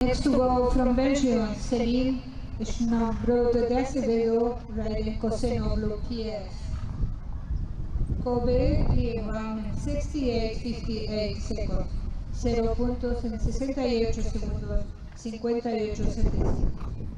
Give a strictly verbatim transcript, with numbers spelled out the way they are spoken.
Next to go from Belgium, Céline Schnabrote de Acevedo, riding Coseno Blue P S. Kobe llevan sesenta y ocho cincuenta y ocho segundos, cero puntos en sesenta y ocho segundos, cincuenta y ocho setenta y cinco.